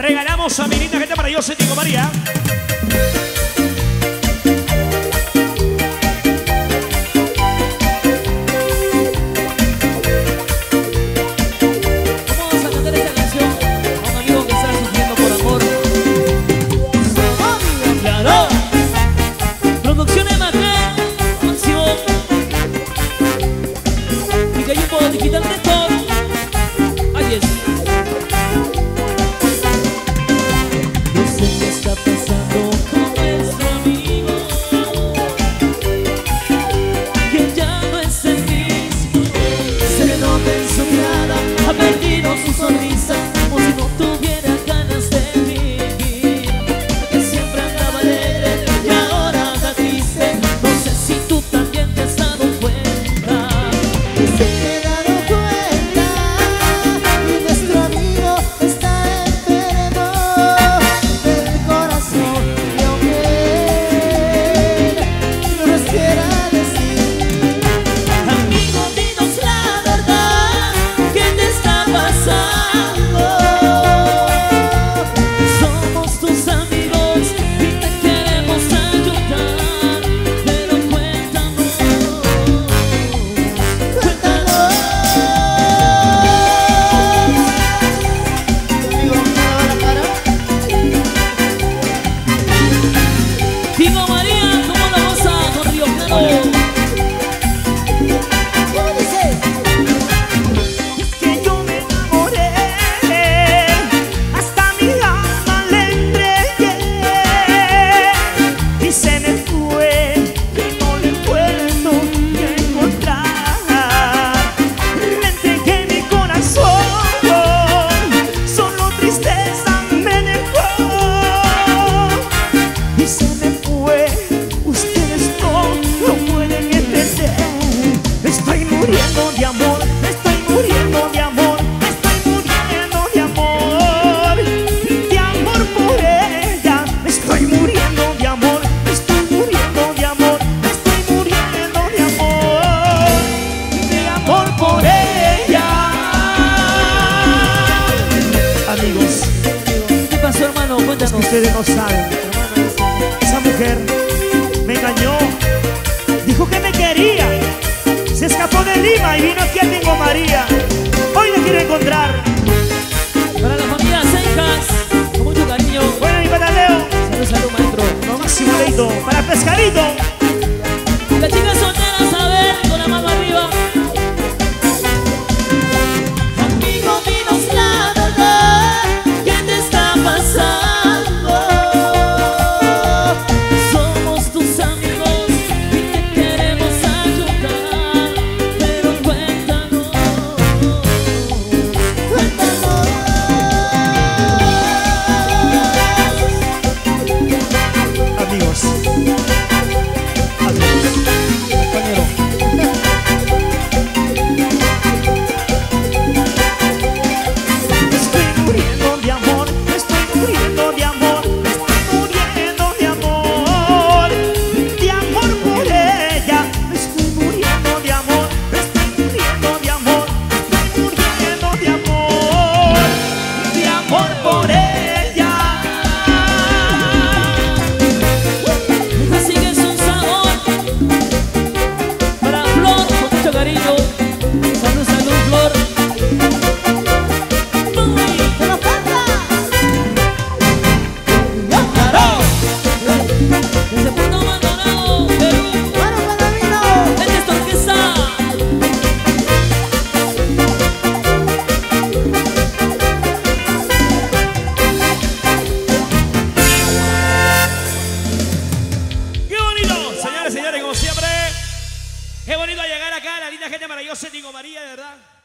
Regalamos a mi linda gente maravillosa, Diego María. Vamos a cantar esta canción a un amigo que está sufriendo por amor. ¡Claro! Producciones Macán, Acción y Cayupo Digital Record. Ahí es. No sé qué está pasando con nuestro amigo, que ya no es el mismo. Se nota en su mirada, ha perdido su sonrisa, como si no tuviera ganas de vivir. Que siempre andaba alegre y ahora anda triste. No sé si tú también te has dado cuenta. Se me he dado cuenta que nuestro amigo está enfermo del corazón, y aunque no nos quiera decir, Amigo, dinos la verdad, ¿qué te está pasando? Somos tus amigos y te queremos ayudar, pero cuéntanos, cuéntanos. Amigo, ¿me da la cara? Diego María, ¿cómo la goza con Río Claro? ¿Cómo dice? Que yo me enamoré, hasta mi alma le entregué y se me fue, que no le puedo encontrar. Le entregué mi corazón, solo tristeza me dejó y se me fue. Ustedes no lo pueden entender. Estoy muriendo de amor, estoy muriendo de amor, estoy muriendo de amor por ella. Estoy muriendo de amor, estoy muriendo de amor, estoy muriendo de amor por ella. Amigos, ¿Qué pasó, hermano? Cuéntanos. ustedes no saben, esa mujer me engañó, dijo que me quería, se escapó de Lima y vino aquí a Diego María. Hoy me quiere encontrar. Para la familia Seijas, con mucho cariño. Bueno, mi pataleo, Salud, salud, maestro. lo máximo leído para Pescadito. Las chicas solteras, a ver, con la mano arriba. Amigo, dinos la verdad, ¿qué te está pasando? Somos tus amigos y te queremos ayudar, pero cuéntanos, Cuéntanos. Amigos, compañero. estoy muriendo de amor, estoy muriendo de amor, estoy muriendo de amor por ella. Estoy muriendo de amor, estoy muriendo de amor, estoy muriendo de amor por ella. Así que es un sabor para Flor, con mucho cariño. Salud, salud, Flor. ¡Se nos canta! ¡Claro! Desde Puerto Maldonado, Perú, ¡Bueno, Palomino! esta es tu orquesta. ¡Qué bonito! Señores, señores, como siempre, qué bonito llegar acá, la linda gente maravillosa de Diego María, de verdad.